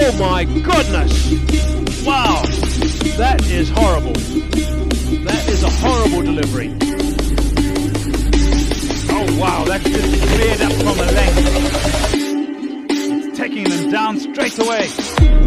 Oh my goodness! Wow, that is horrible. That is a horrible delivery. Oh wow, that's just cleared up from a length. It's taking them down straight away.